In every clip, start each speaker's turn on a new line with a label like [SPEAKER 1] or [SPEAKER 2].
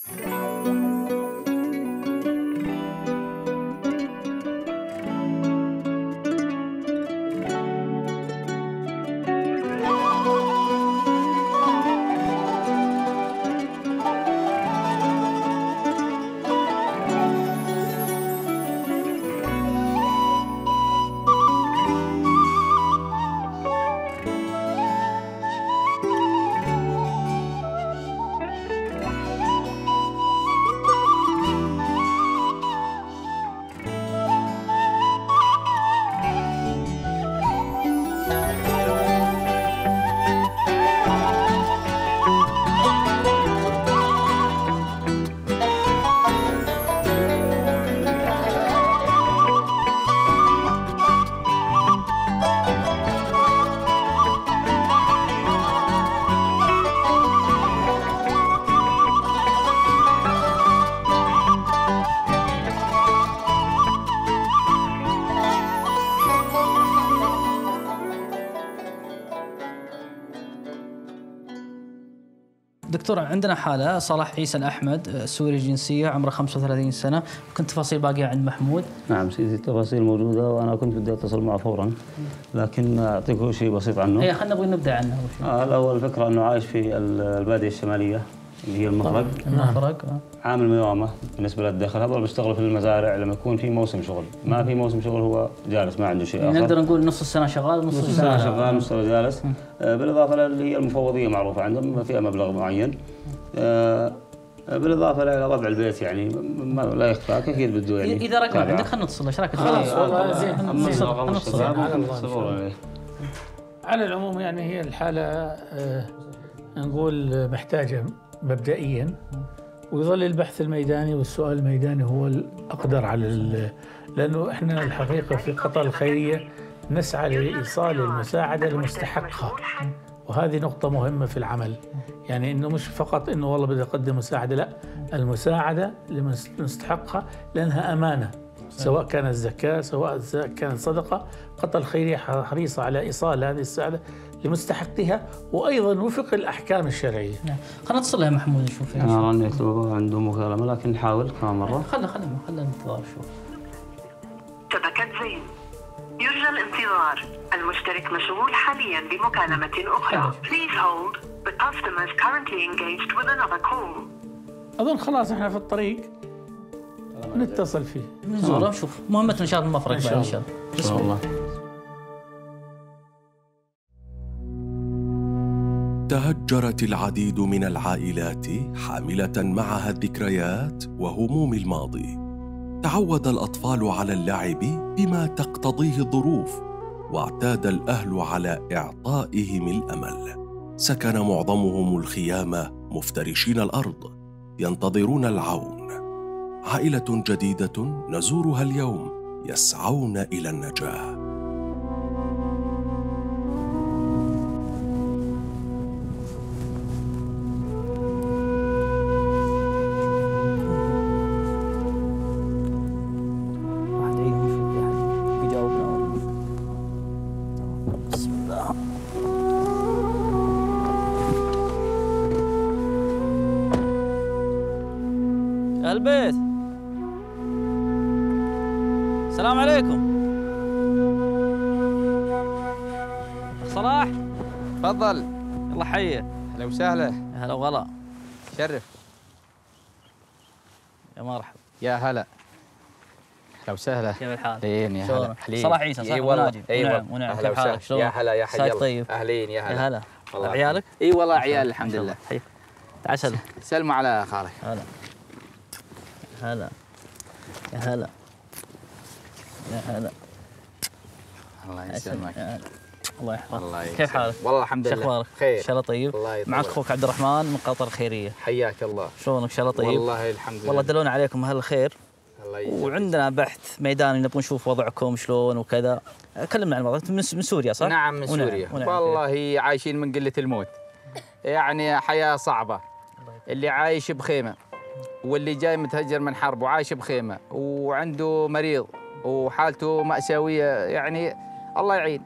[SPEAKER 1] دكتور، عندنا حالة صلاح عيسى الأحمد، سوري الجنسية، عمره 35 سنة. كنت تفاصيل باقية عند محمود؟
[SPEAKER 2] نعم سيدي، التفاصيل موجودة وأنا كنت بدي أتصل معه فورا، لكن أعطيكم شيء بسيط عنه.
[SPEAKER 1] هي خلينا نبدأ عنه.
[SPEAKER 2] الأول فكرة أنه عايش في البادية الشمالية اللي هي المفرق. عامل ميوامة بالنسبة للدخل. هذول بيشتغلوا في المزارع لما يكون في موسم شغل، ما في موسم شغل هو جالس ما عنده شيء آخر.
[SPEAKER 1] نقدر نقول نص السنة شغال ونص السنة
[SPEAKER 2] شغال، نص السنة جالس. بالإضافة اللي هي المفوضية معروفة عندهم فيها مبلغ معين. بالإضافة إلى وضع البيت يعني ما لا يخفاك، أكيد بده يعني.
[SPEAKER 1] إذا رقم عندك خلينا نتصل، إيش رأيك؟
[SPEAKER 3] خلاص والله زين.
[SPEAKER 1] نتصل.
[SPEAKER 3] على العموم يعني هي الحالة نقول محتاجة مبدئيا، ويظل البحث الميداني والسؤال الميداني هو الأقدر على لأنه إحنا الحقيقة في قطاع الخيرية نسعى لإيصال المساعدة لمستحقها، وهذه نقطة مهمة في العمل. يعني إنه مش فقط إنه والله بدي أقدم مساعدة، لا، المساعدة لمستحقها لأنها أمانة، سواء كانت زكاة سواء كانت صدقة. قطاع الخيرية حريصة على إيصال هذه السعادة لمستحقها، وأيضا وفق الأحكام الشرعية.
[SPEAKER 1] خلينا نتصل يا محمود نشوف.
[SPEAKER 2] عنده مكالمة لكن نحاول كمان مرة.
[SPEAKER 1] خلنا ننتظر شوف.
[SPEAKER 4] شبكة زين، يرجى الانتظار. المشترك مشغول حاليا بمكالمة أخرى. Please hold. The customer is currently engaged with another call.
[SPEAKER 3] أظن خلاص إحنا في الطريق، نتصل فيه
[SPEAKER 1] نزوره نشوف. مهمة نشاط المفرق بعد إن شاء الله.
[SPEAKER 2] إن شاء الله.
[SPEAKER 5] تهجرت العديد من العائلات حاملة معها الذكريات وهموم الماضي. تعود الأطفال على اللعب بما تقتضيه الظروف، واعتاد الأهل على إعطائهم الأمل. سكن معظمهم الخيام مفترشين الأرض ينتظرون العون. عائلة جديدة نزورها اليوم يسعون إلى النجاة.
[SPEAKER 1] البيت، السلام عليكم. صلاح
[SPEAKER 6] تفضل.
[SPEAKER 1] الله حيه.
[SPEAKER 6] هلا وسهلا.
[SPEAKER 1] هلا وغلا.
[SPEAKER 6] شرف.
[SPEAKER 1] يا مرحبا.
[SPEAKER 6] يا هلا. هلا وسهلا.
[SPEAKER 1] كيف الحال؟
[SPEAKER 6] اهلين يا هلا.
[SPEAKER 1] صلاح عيسى.
[SPEAKER 6] اي والله.
[SPEAKER 1] ونعم. كيف حالك؟
[SPEAKER 6] يا هلا يا حي الله.
[SPEAKER 1] طيب.
[SPEAKER 6] اهلين يا هلا.
[SPEAKER 1] يا هلا. عيالك؟
[SPEAKER 6] اي والله عيال الحمد لله.
[SPEAKER 1] حي. تعال سلم.
[SPEAKER 6] سلموا على خالك.
[SPEAKER 1] هلا. هلا. يا هلا. يا هلا.
[SPEAKER 6] الله يسلمك.
[SPEAKER 1] الله يحفظك. كيف حالك؟
[SPEAKER 6] والله الحمد لله.
[SPEAKER 1] اخبارك؟
[SPEAKER 6] خير.
[SPEAKER 1] ان شاء الله طيب. معك اخوك عبد الرحمن من قطر الخيريه.
[SPEAKER 6] حياك الله.
[SPEAKER 1] شلونك؟ ان شاء الله طيب.
[SPEAKER 6] والله الحمد لله.
[SPEAKER 1] والله دلونا عليكم اهل الخير.
[SPEAKER 6] الله يسلمك.
[SPEAKER 1] وعندنا بحث ميداني نبغى نشوف وضعكم شلون وكذا. كلمنا عن الموضوع. من سوريا صح؟
[SPEAKER 6] نعم من سوريا. والله عايشين من قله الموت، يعني حياه صعبه. اللي عايش بخيمه، واللي جاي متهجر من حرب وعايش بخيمه، وعنده مريض وحالته مأساويه، يعني الله يعين.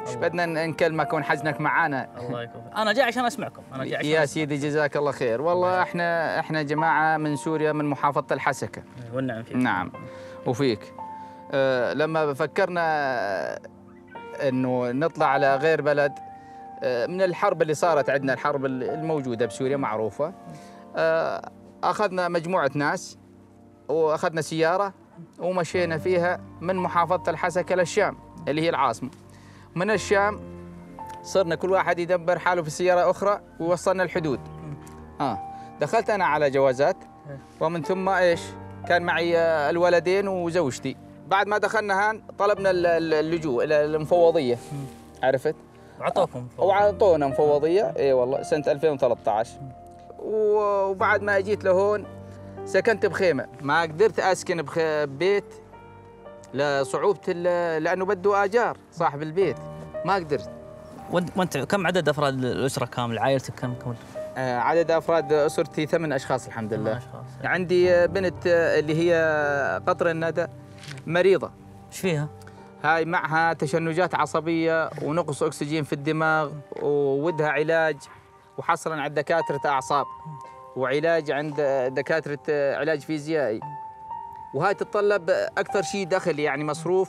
[SPEAKER 6] ايش بدنا نكلمك ونحزنك معانا.
[SPEAKER 1] الله يكفيك. انا جاي عشان اسمعكم، انا جاي عشان
[SPEAKER 6] يا سيدي جزاك الله خير. والله احنا جماعه من سوريا من محافظه الحسكه.
[SPEAKER 1] والنعم فيك.
[SPEAKER 6] نعم وفيك. لما فكرنا انه نطلع على غير بلد من الحرب اللي صارت عندنا، الحرب الموجوده بسوريا معروفه، اخذنا مجموعه ناس واخذنا سياره ومشينا فيها من محافظه الحسكه للشام اللي هي العاصمه. من الشام صرنا كل واحد يدبر حاله في سياره اخرى ووصلنا الحدود. دخلت انا على جوازات، ومن ثم ايش؟ كان معي الولدين وزوجتي. بعد ما دخلنا هان طلبنا اللجوء الى المفوضيه، عرفت؟ وعطونا مفوضيه، اي والله سنه 2013. وبعد ما اجيت لهون سكنت بخيمه، ما قدرت اسكن ببيت لصعوبه لانه بده اجار صاحب البيت، ما قدرت.
[SPEAKER 1] وانت كم عدد افراد الاسره كامل؟ عائلتك كم؟
[SPEAKER 6] عدد افراد اسرتي 8 اشخاص الحمد لله. عندي بنت اللي هي قطر الندى مريضه.
[SPEAKER 1] ايش فيها؟
[SPEAKER 6] هاي معها تشنجات عصبيه ونقص اكسجين في الدماغ، وودها علاج وحصلا عند دكاتره اعصاب، وعلاج عند دكاتره علاج فيزيائي، وهاي تتطلب اكثر شيء دخل، يعني مصروف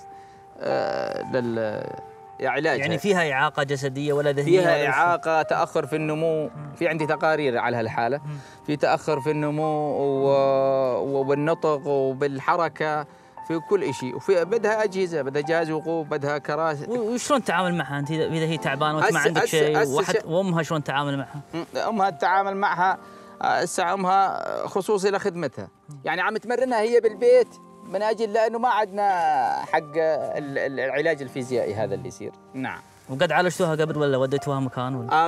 [SPEAKER 6] للعلاج.
[SPEAKER 1] يعني فيها اعاقه جسديه ولا ذهنيه؟
[SPEAKER 6] فيها اعاقه، تاخر في النمو، في عندي تقارير على هالحاله، في تاخر في النمو وبالنطق وبالحركه في كل شيء، وفي بدها اجهزه، بدها جهاز وقوف، بدها كراسي.
[SPEAKER 1] وشلون تتعامل معها انت اذا هي تعبانه وانت ما عندك شيء؟ وامها شلون تتعامل معها؟
[SPEAKER 6] امها تتعامل معها هسه امها خصوصي لخدمتها، يعني عم تمرنها هي بالبيت من اجل لانه ما عندنا حق العلاج الفيزيائي هذا اللي يصير. نعم.
[SPEAKER 1] وقد عالجتوها قبل ولا وديتوها مكان ولا؟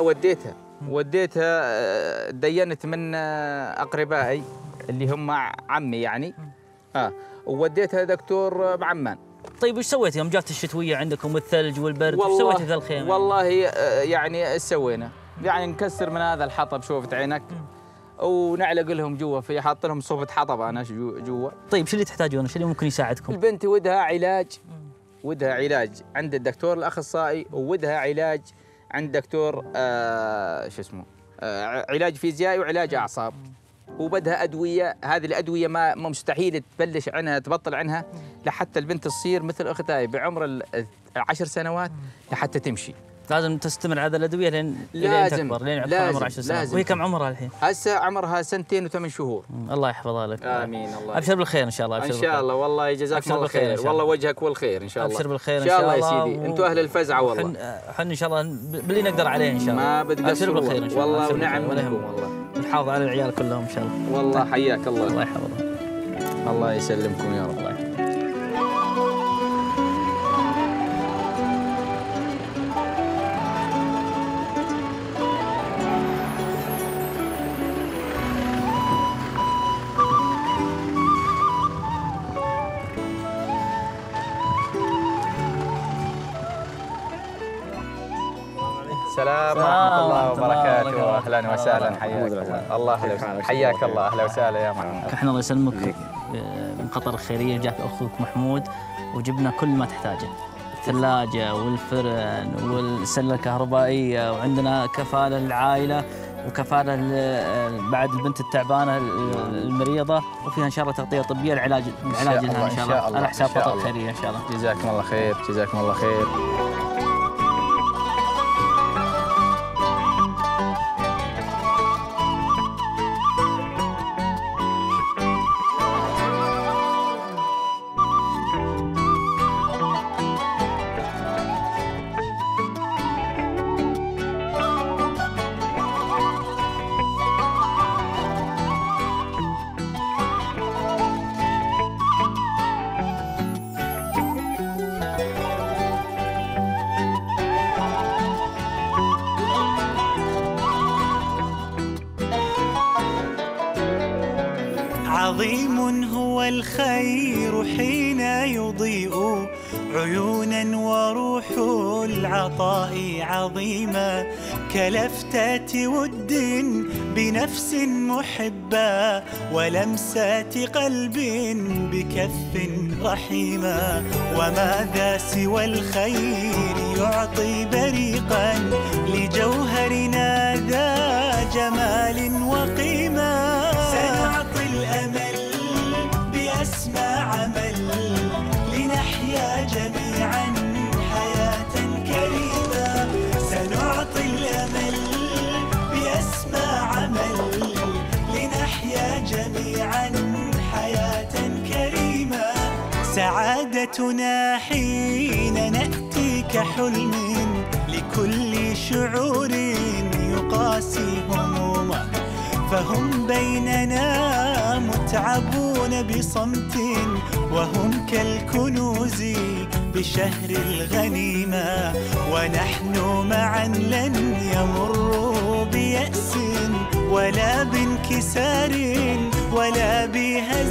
[SPEAKER 6] وديتها دينت من اقربائي اللي هم عمي يعني. ووديتها دكتور بعمان.
[SPEAKER 1] طيب وش سويت يوم جات الشتويه عندكم والثلج والبرد؟ وش سويت في ذا الخيمه؟
[SPEAKER 6] والله يعني ايش سوينا؟ يعني نكسر من هذا الحطب، شوفت عينك، ونعلق لهم جوا، في حاط لهم صوبة حطب انا جوا.
[SPEAKER 1] طيب شو اللي تحتاجونه؟ شو اللي ممكن يساعدكم؟
[SPEAKER 6] البنت ودها علاج عند الدكتور الاخصائي، وودها علاج عند دكتور شو اسمه علاج فيزيائي وعلاج اعصاب، وبدها ادويه. هذه الادويه ما مستحيل تبلش عنها تبطل عنها لحتى البنت تصير مثل اختها بعمر 10 سنوات لحتى تمشي.
[SPEAKER 1] لازم تستمر على الادويه لين تكبر، لين يعطيها عمر 10 سنوات. وهي كم عمرها الحين؟
[SPEAKER 6] هسه عمرها 2 و8 شهور.
[SPEAKER 1] الله يحفظها لك.
[SPEAKER 6] امين. الله
[SPEAKER 1] ابشر بالخير ان شاء الله.
[SPEAKER 6] ان شاء الله. والله جزاكم الله خير، والله وجهك والخير ان شاء الله.
[SPEAKER 1] ابشر بالخير
[SPEAKER 6] ان شاء الله يا سيدي. انتم اهل الفزعه والله.
[SPEAKER 1] حن ان شاء الله باللي نقدر عليه ان شاء الله.
[SPEAKER 6] ما بتقصروا
[SPEAKER 1] بالخير ان شاء الله.
[SPEAKER 6] والله ونعم منكم والله.
[SPEAKER 1] نحافظ على العيال كلهم ان شاء الله.
[SPEAKER 6] والله حياك الله.
[SPEAKER 1] الله يحفظهم.
[SPEAKER 6] الله يسلمكم يا رب. الله يحفظك. السلام ورحمة الله وبركاته. أهلا وسهلا، حياك الله. حياك الله، أهلا وسهلا يا محمد.
[SPEAKER 1] احنا الله يسلمك من قطر الخيرية جاك أخوك محمود وجبنا كل ما تحتاجه، الثلاجة والفرن والسلة الكهربائية، وعندنا كفالة للعائلة وكفالة بعد البنت التعبانة المريضة، وفيها إن شاء الله تغطية طبية العلاج لها إن شاء الله على حساب قطر الخيرية إن شاء الله.
[SPEAKER 6] جزاكم الله خير، جزاكم الله خير.
[SPEAKER 7] عظيم هو الخير حين يضيء عيونا، وروح العطاء عظيمة كلفتات ود بنفس محبة ولمسات قلب بكف رحيمة. وماذا سوى الخير يعطي بريقا لجوهرنا ذا جمال وقيمة. سنعطي الأمل بأسمى عمل لنحيا جميعا حياة كريمة. سنعطي الأمل بأسمى عمل لنحيا جميعا حياة كريمة. سعادتنا حين نأتي كحلم لكل شعور يقاسي همومه. فهم بيننا متعبون بصمت وهم كالكنوز بشهر الغنيمة. ونحن معا لن يمروا بيأس ولا بانكسار ولا بهزيمة.